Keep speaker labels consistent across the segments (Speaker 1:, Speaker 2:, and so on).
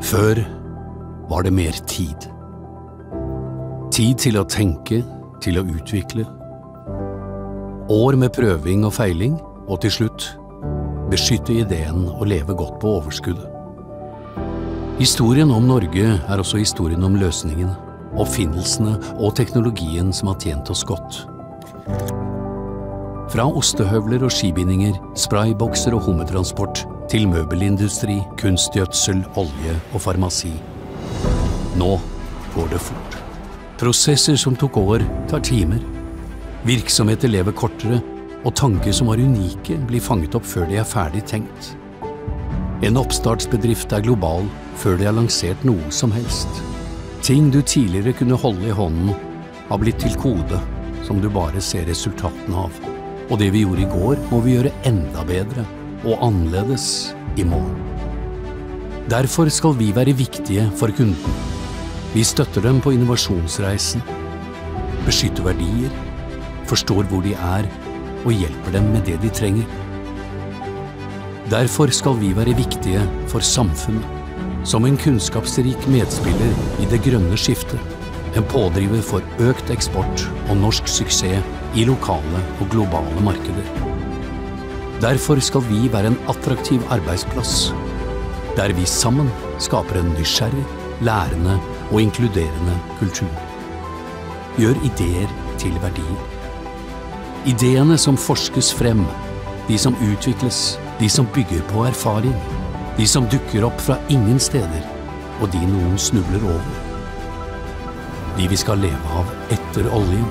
Speaker 1: Før var det mer tid. Tid til å tenke, til å utvikle. År med prøving og feiling, og til slutt beskytte ideen og leve godt på overskuddet. Historien om Norge er også historien om løsningene, oppfinnelsene og teknologien som har tjent oss godt. Fra ostehøvler og skibindinger, spraybokser og hummertransport, til møbelindustri, kunstgjødsel, olje og farmasi. Nå går det fort. Prosesser som tok år, tar timer. Virksomheter lever kortere, og tanker som var unike blir fanget opp før de er ferdig tenkt. En oppstartsbedrift er global før de har lansert noe som helst. Ting du tidligere kunne holde i hånden, har blitt til kode som du bare ser resultatene av. Og det vi gjorde i går, må vi gjøre enda bedre og annerledes i morgen. Derfor skal vi være viktige for kunden. Vi støtter dem på innovasjonsreisen, beskytter verdier, forstår hvor de er og hjelper dem med det de trenger. Derfor skal vi være viktige for samfunnet, som en kunnskapsrik medspiller i det grønne skiftet, en pådriver for økt eksport og norsk suksess i lokale og globale markeder. Derfor skal vi være en attraktiv arbeidsplass, der vi sammen skaper en nysgjerrig, lærende og inkluderende kultur. Gjør ideer til verdier. Ideene som forskes frem, de som utvikles, de som bygger på erfaring, de som dukker opp fra ingen steder, og de noen snubler over. De vi skal leve av etter oljen.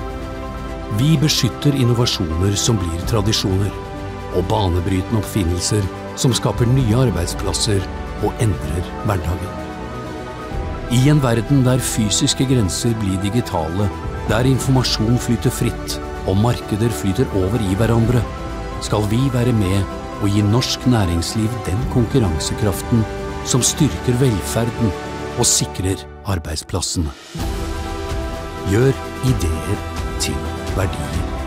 Speaker 1: Vi beskytter innovasjoner som blir tradisjoner, og banebrytende oppfinnelser som skaper nye arbeidsplasser og endrer hverdagen. I en verden der fysiske grenser blir digitale, der informasjon flyter fritt, og markeder flyter over i hverandre, skal vi være med og gi norsk næringsliv den konkurransekraften som styrker velferden og sikrer arbeidsplassene. Gjør ideer til verdier.